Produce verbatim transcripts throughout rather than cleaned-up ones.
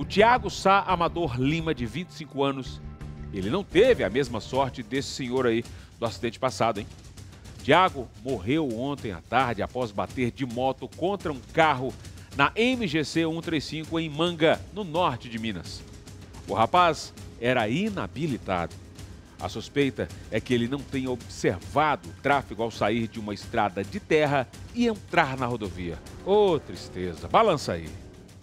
O Tiago Sá Amador Lima, de vinte e cinco anos, ele não teve a mesma sorte desse senhor aí do acidente passado, hein? Tiago morreu ontem à tarde após bater de moto contra um carro na M G C cento e trinta e cinco em Manga, no norte de Minas. O rapaz era inabilitado. A suspeita é que ele não tenha observado o tráfego ao sair de uma estrada de terra e entrar na rodovia. Ô, tristeza. Balança aí.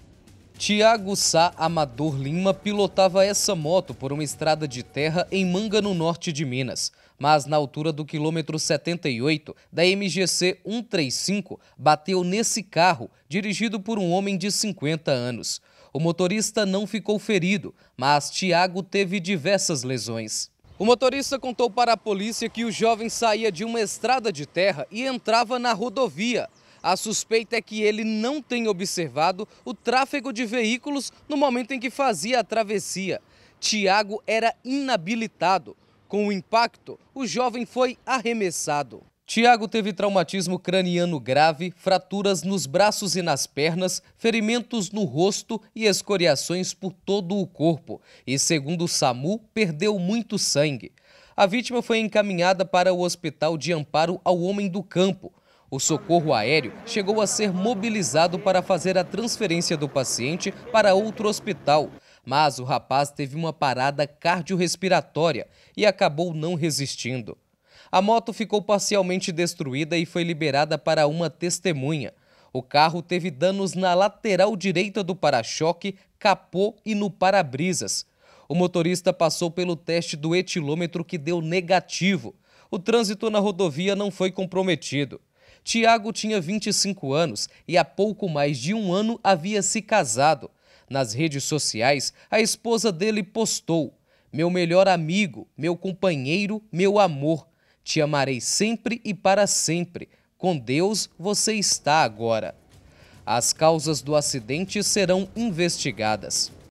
Tiago Sá Amador Lima pilotava essa moto por uma estrada de terra em Manga, no norte de Minas. Mas na altura do quilômetro setenta e oito da M G C cento e trinta e cinco, bateu nesse carro, dirigido por um homem de cinquenta anos. O motorista não ficou ferido, mas Tiago teve diversas lesões. O motorista contou para a polícia que o jovem saía de uma estrada de terra e entrava na rodovia. A suspeita é que ele não tenha observado o tráfego de veículos no momento em que fazia a travessia. Tiago era inabilitado. Com o impacto, o jovem foi arremessado. Tiago teve traumatismo craniano grave, fraturas nos braços e nas pernas, ferimentos no rosto e escoriações por todo o corpo. E, segundo o SAMU, perdeu muito sangue. A vítima foi encaminhada para o Hospital de Amparo ao Homem do Campo. O socorro aéreo chegou a ser mobilizado para fazer a transferência do paciente para outro hospital, mas o rapaz teve uma parada cardiorrespiratória e acabou não resistindo. A moto ficou parcialmente destruída e foi liberada para uma testemunha. O carro teve danos na lateral direita do para-choque, capô e no para-brisas. O motorista passou pelo teste do etilômetro, que deu negativo. O trânsito na rodovia não foi comprometido. Tiago tinha vinte e cinco anos e há pouco mais de um ano havia se casado. Nas redes sociais, a esposa dele postou: "Meu melhor amigo, meu companheiro, meu amor. Te amarei sempre e para sempre. Com Deus você está agora." As causas do acidente serão investigadas.